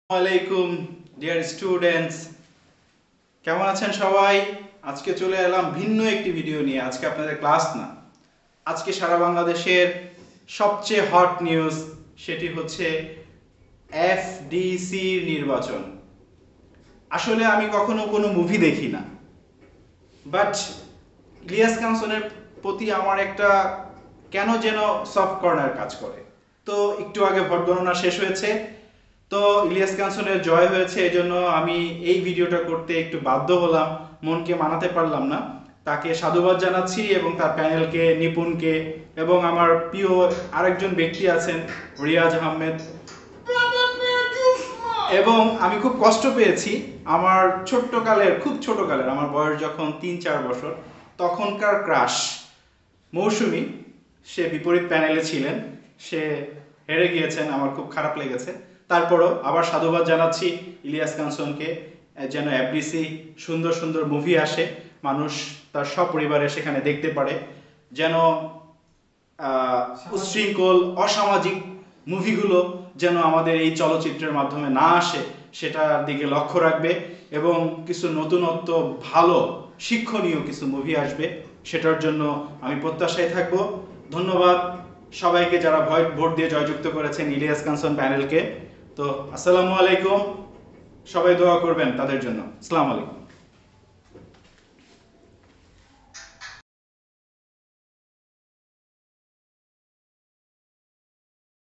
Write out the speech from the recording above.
আসসালামাইকুম dear students, কেমন আছেন সবাই? আজকে চলে এলাম ভিন্ন একটি ভিডিও নিয়ে। আজকে আপনাদের ক্লাস না, আজকে সারা বাংলাদেশের সবচেয়ে হট নিউজ, সেটি হচ্ছে এফডিসি নির্বাচন। আসলে আমি কখনো কোনো মুভি দেখি না, বাট ইলিয়াস কাঞ্চনের প্রতি আমার একটা কেন যেন সফট কর্নার কাজ করে। তো একটু আগে ভোট গণনা শেষ হয়েছে, তো ইলিয়াস কাঞ্চনের জয় হয়েছে, এই জন্য আমি এই ভিডিওটা করতে একটু বাধ্য হলাম, মনকে মানাতে পারলাম না। তাকে সাধুবাদ জানাচ্ছি এবং তার প্যানেলকে, নিপুণকে এবং আমার প্রিয় আরেকজন ব্যক্তি আছেন রিয়াজ আহমেদ। এবং আমি খুব কষ্ট পেয়েছি আমার খুব ছোটকালের, আমার বয়স যখন ৩-৪ বছর, তখনকার ক্রাশ মৌসুমী, সে বিপরীত প্যানেলে ছিলেন, সে হেরে গিয়েছেন, আমার খুব খারাপ লেগেছে। তারপরও আবার সাধুবাদ জানাচ্ছি ইলিয়াস কাঞ্চনকে, যেন এফডিসি সুন্দর সুন্দর মুভি আসে, মানুষ তার সপরিবারে সেখানে দেখতে পারে, যেন উচ্ছৃঙ্খল অসামাজিক মুভিগুলো যেন আমাদের এই চলচ্চিত্রের মাধ্যমে না আসে, সেটার দিকে লক্ষ্য রাখবে এবং কিছু নতুনত্ব ভালো শিক্ষণীয় কিছু মুভি আসবে, সেটার জন্য আমি প্রত্যাশায় থাকব। ধন্যবাদ সবাইকে যারা ভোট দিয়ে জয়যুক্ত করেছেন ইলিয়াস কাঞ্চন প্যানেলকে। তো আসসালামু আলাইকুম, সবাই দোয়া করবেন তাদের জন্য। আসসালামু আলাইকুম।